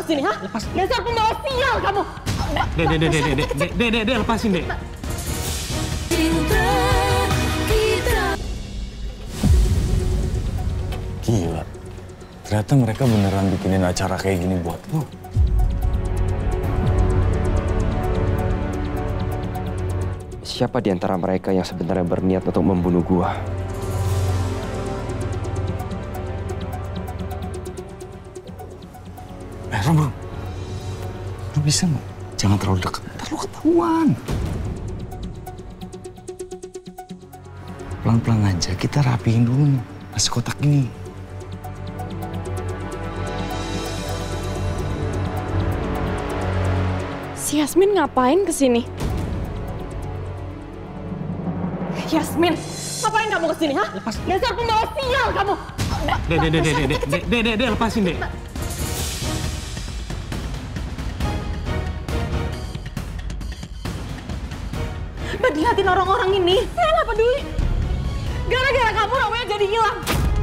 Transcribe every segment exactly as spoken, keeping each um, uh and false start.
kesini, ha? Lepas. Dasar pembawa sial kamu. Dek, dek, dek, dek, dek, dek, dek, dek, dek, lepasin, dek. Cinta kita. Gila, ternyata mereka beneran bikinin acara kayak gini buat lo. Siapa di antara mereka yang sebenarnya berniat untuk membunuh gua? Eh, Rob, lu bisa nggak? Jangan terlalu dekat, ntar lu ketahuan. Pelan-pelan aja, kita rapihin dulu nasi kotak ini. Si Yasmin ngapain kesini? Yasmin, ngapain kamu kesini, ha? Lepas. Dasar pembawa sial kamu. Dek, dek, dek, dek, dek, dek, dek, dek, dek, lepasin, dek. Mbak, liatin orang-orang ini. Saya nggak peduli. Gara-gara kamu Romeo jadi hilang.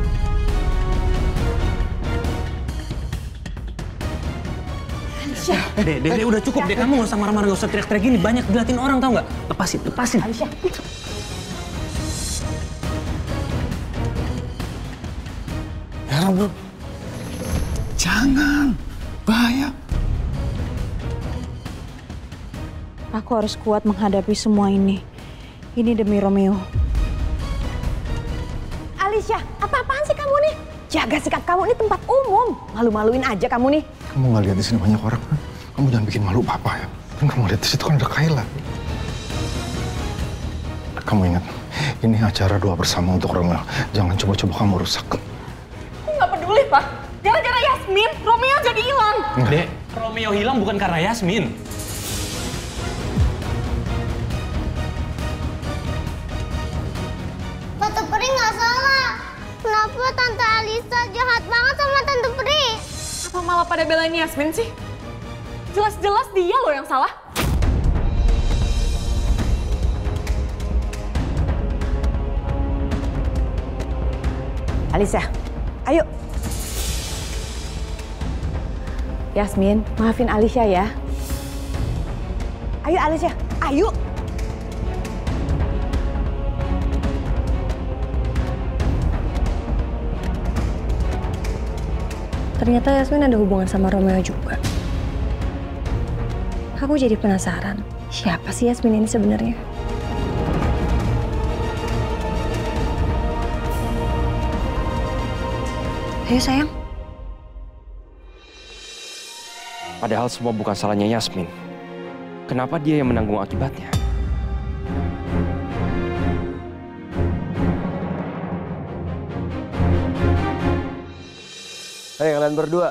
Alicia. Dek, dek, dek, udah cukup, dek. Kamu nggak usah marah-marah, nggak usah teriak-teriak gini. Banyak diliatin orang, tau nggak? Lepasin, lepasin. Alicia. Ya Rob, jangan, bahaya. Aku harus kuat menghadapi semua ini. Ini demi Romeo. Alicia, apa-apaan sih kamu nih? Jaga sikap kamu, ini tempat umum. Malu-maluin aja kamu nih. Kamu nggak lihat di sini banyak orang kan? Kamu jangan bikin malu papa ya. Kan kamu lihat di situ kan ada Kayla. Kamu ingat, ini acara doa bersama untuk Romeo. Jangan coba-coba kamu rusak. Aku nggak peduli, Pak. Gara-gara Yasmin, Romeo jadi hilang. Dek, Romeo hilang bukan karena Yasmin. Tante Peri nggak salah. Kenapa Tante Alisa jahat banget sama Tante Peri? Apa malah pada belain Yasmin sih? Jelas-jelas dia loh yang salah. Alicia, ayo. Yasmin, maafin Alicia ya. Ayo Alicia, ayo. Ternyata Yasmin ada hubungan sama Romeo juga. Aku jadi penasaran, siapa sih Yasmin ini sebenarnya? Ayo sayang. Padahal semua bukan salahnya Yasmin. Kenapa dia yang menanggung akibatnya? Hei kalian berdua.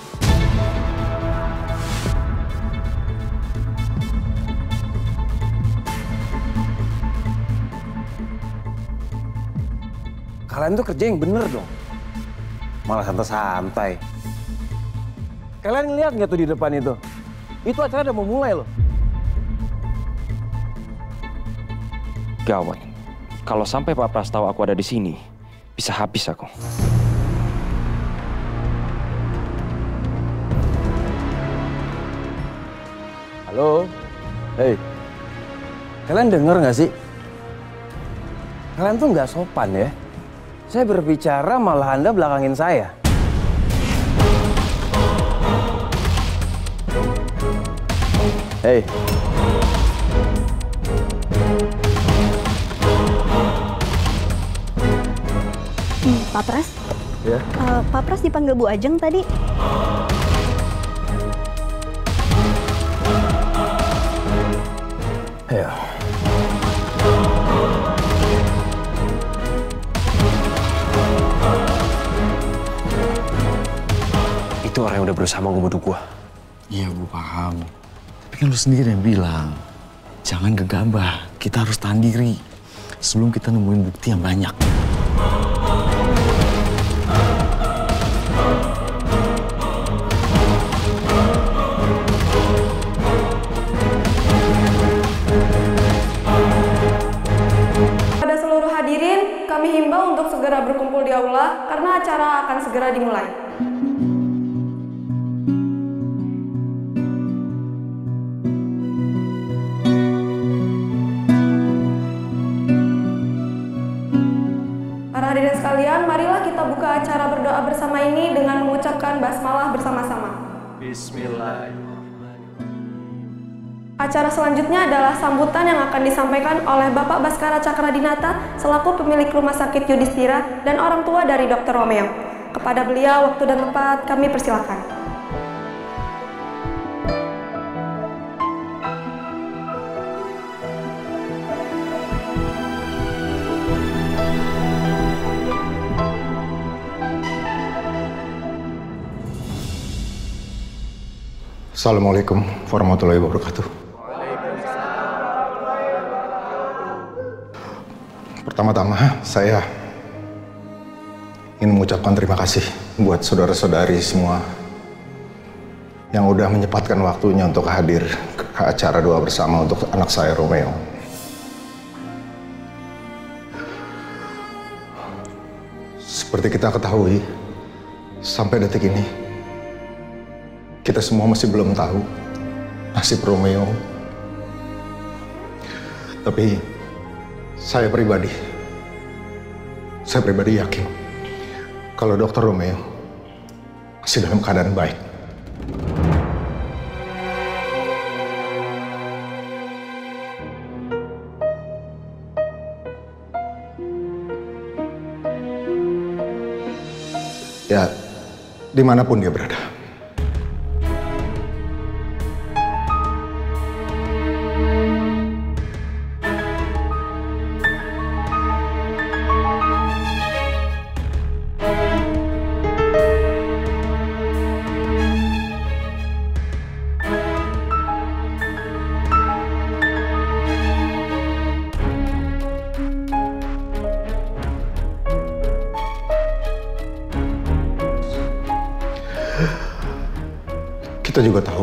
Kalian tuh kerja yang bener dong. Malah santai-santai. Kalian ngeliat nggak tuh di depan itu? Itu acara udah mau mulai loh. Gawat. Kalau sampai Pak Pras tahu aku ada di sini, bisa habis aku. Halo? Hei. Kalian denger nggak sih? Kalian tuh nggak sopan ya. Saya berbicara malah Anda belakangin saya. Hei. Hmm, Pak Pras? Ya. Uh, Pak Pras dipanggil Bu Ajeng tadi. Ya. Itu orang yang udah berusaha ngebunuh gua. Iya, gue paham. Tapi kan lu sendiri yang bilang, jangan gegabah. Kita harus tahan diri sebelum kita nemuin bukti yang banyak. Pada seluruh hadirin, kami himbau untuk segera berkumpul di aula karena acara akan segera dimulai. Hadirin sekalian, marilah kita buka acara berdoa bersama ini dengan mengucapkan basmalah bersama-sama. Bismillahirrahmanirrahim. Acara selanjutnya adalah sambutan yang akan disampaikan oleh Bapak Baskara Cakradinata selaku pemilik Rumah Sakit Yudhistira dan orang tua dari dokter Romeo. Kepada beliau, waktu dan tempat kami persilakan. Assalamualaikum warahmatullahi wabarakatuh. Pertama-tama, saya ingin mengucapkan terima kasih buat saudara-saudari semua yang udah menyempatkan waktunya untuk hadir ke acara doa bersama untuk anak saya, Romeo. Seperti kita ketahui, sampai detik ini, kita semua masih belum tahu nasib Romeo. Tapi saya pribadi, saya pribadi yakin kalau dokter Romeo masih dalam keadaan baik. Ya, dimanapun dia berada. Kita juga tahu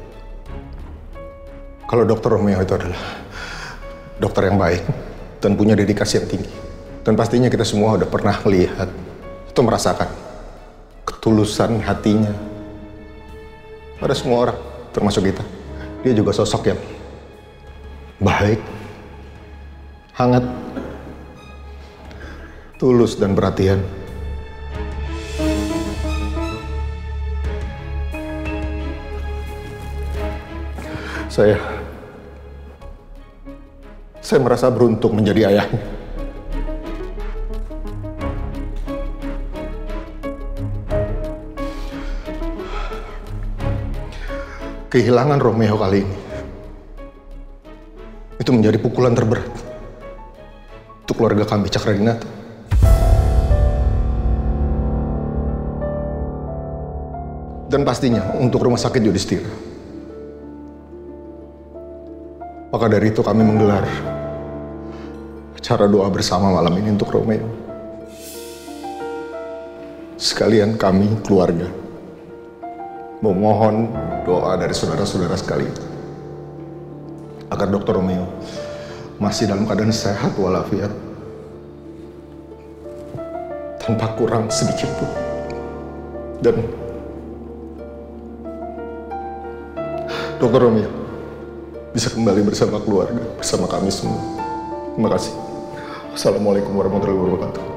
kalau dokter Romeo itu adalah dokter yang baik dan punya dedikasi yang tinggi. Dan pastinya kita semua udah pernah lihat atau merasakan ketulusan hatinya pada semua orang, termasuk kita. Dia juga sosok yang baik, hangat, tulus dan perhatian. Saya, saya merasa beruntung menjadi ayahnya. Kehilangan Romeo kali ini, itu menjadi pukulan terberat untuk keluarga kami Cakradinata. Dan pastinya untuk Rumah Sakit Yudhistira. Maka dari itu kami menggelar acara doa bersama malam ini untuk Romeo. Sekalian kami, keluarga, memohon doa dari saudara-saudara sekalian agar dokter Romeo masih dalam keadaan sehat walafiat, tanpa kurang sedikit pun. Dan dokter Romeo bisa kembali bersama keluarga, bersama kami semua. Terima kasih. Assalamualaikum warahmatullahi wabarakatuh.